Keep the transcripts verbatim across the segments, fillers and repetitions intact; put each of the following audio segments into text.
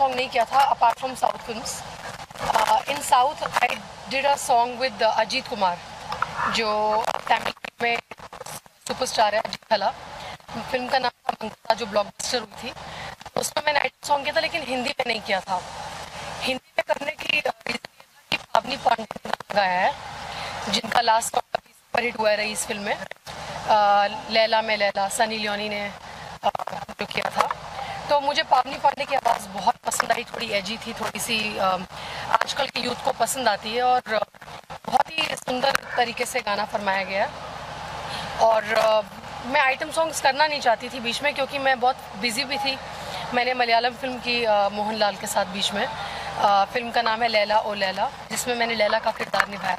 Song नहीं किया था apart from south films. In south I did a song with Ajith Kumar, जो तमिल में सुपरस्टार है, अजीत खला। फिल्म का नाम था मंगता, जो ब्लॉकबस्टर हुई थी। उसमें मैंने आइटम सॉन्ग किया था, लेकिन हिंदी में नहीं किया था। हिंदी में करने की रीज़न ये था कि पावनी पांडे ने गाया है, जिनका लास्ट सॉन्ग अभी सुपर हिट हुआ है इस फिल्म में, आ, लैला में लैला, सनी लियोनी ने आ, जो किया था। तो मुझे पावनी पांडे की आवाज़ बहुत पसंद आई, थोड़ी एजी थी, थोड़ी सी आ, आजकल के यूथ को पसंद आती है, और बहुत ही सुंदर तरीके से गाना फरमाया गया है। और आ, मैं आइटम सॉन्ग्स करना नहीं चाहती थी बीच में, क्योंकि मैं बहुत बिजी भी थी। मैंने मलयालम फिल्म की मोहनलाल के साथ बीच में, आ, फिल्म का नाम है लैला ओ लैला, जिसमें मैंने लैला का किरदार निभाया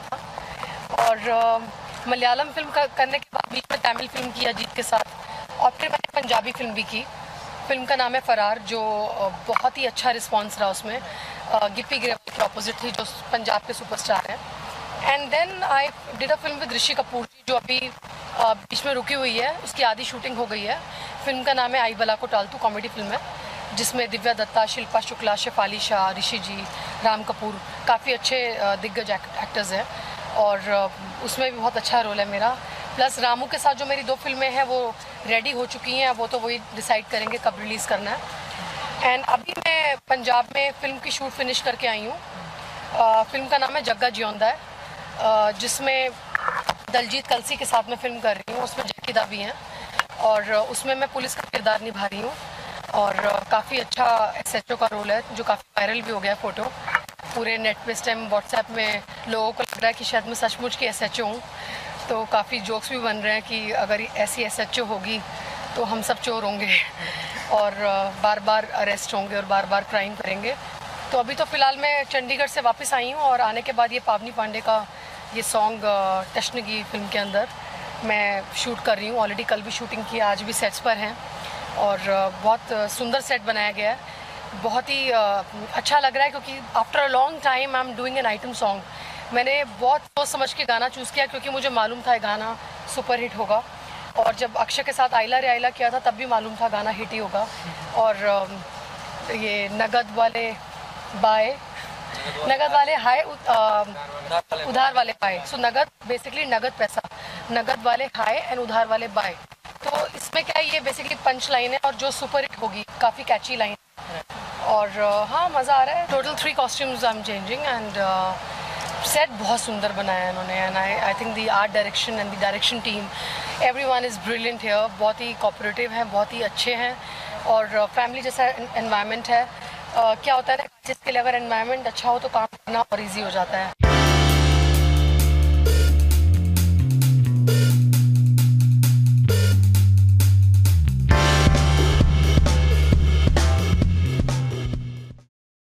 था। और आ, मलयालम फिल्म का करने के बाद बीच में तमिल फिल्म की अजीत के साथ, और फिर मैंने पंजाबी फिल्म भी की। फिल्म का नाम है फरार, जो बहुत ही अच्छा रिस्पॉन्स रहा उसमें। गिप्पी ग्रेवाल के ऑपोजिट थी, जो पंजाब के सुपरस्टार हैं। And then I did a film with Rishi Kapoor ji, जो अभी बीच में रुकी हुई है, उसकी आधी शूटिंग हो गई है। फिल्म का नाम है आई बला को टालतू, कॉमेडी फिल्म है, जिसमें दिव्या दत्ता, शिल्पा शुक्ला, शेफाली शाह, ऋषि जी, राम कपूर, काफ़ी अच्छे दिग्गज एक्टर्स हैं, और उसमें भी बहुत अच्छा रोल है मेरा। प्लस रामू के साथ जो मेरी दो फिल्में हैं वो रेडी हो चुकी हैं, वो तो वही डिसाइड करेंगे कब रिलीज़ करना है। एंड अभी मैं पंजाब में फ़िल्म की शूट फिनिश करके आई हूँ। फिल्म का नाम है जग्गा जियोंदा है, uh, जिसमें दलजीत कलसी के साथ मैं फिल्म कर रही हूँ। उसमें जैकी दा भी हैं, और उसमें मैं पुलिस का किरदार निभा रही हूँ, और काफ़ी अच्छा एस एच ओ का रोल है, जो काफ़ी वायरल भी हो गया फ़ोटो पूरे नेट पे। इस टाइम व्हाट्सएप में लोगों को लग रहा है कि शायद मैं सचमुच की एस एच ओ हूँ, तो काफ़ी जोक्स भी बन रहे हैं कि अगर ऐसी एस एच ओ होगी तो हम सब चोर होंगे और बार बार अरेस्ट होंगे और बार बार क्राइम करेंगे। तो अभी तो फ़िलहाल मैं चंडीगढ़ से वापस आई हूँ, और आने के बाद ये पावनी पांडे का ये सॉन्ग टशनगी फिल्म के अंदर मैं शूट कर रही हूँ। ऑलरेडी कल भी शूटिंग की, आज भी सेट्स पर हैं, और बहुत सुंदर सेट बनाया गया है। बहुत ही अच्छा लग रहा है, क्योंकि after a long time I am doing an item song. मैंने बहुत सोच समझ के गाना चूज़ किया, क्योंकि मुझे मालूम था ये गाना सुपर हिट होगा, और जब अक्षय के साथ आइला रे आइला किया था तब भी मालूम था गाना हिट ही होगा। और ये नगद वाले बाय, नगद वाले हाय, उधार वाले बाय। सो नगद बेसिकली नगद पैसा, नगद वाले हाय एंड उधार वाले बाय। तो इसमें क्या है, ये बेसिकली पंच लाइन है, और जो सुपर हिट होगी, काफ़ी कैची लाइन। और हाँ, मज़ा आ रहा है। Total three costumes I am changing, and set बहुत सुंदर बनाया है इन्होंने। And I I think the art direction and the direction team, everyone is brilliant here. बहुत ही कोऑपरेटिव हैं, बहुत ही अच्छे हैं, और फैमिली जैसा एनवायरनमेंट है। uh, क्या होता है ना, जिसके लिए अगर एनवायरनमेंट अच्छा हो तो काम करना और ईजी हो जाता है।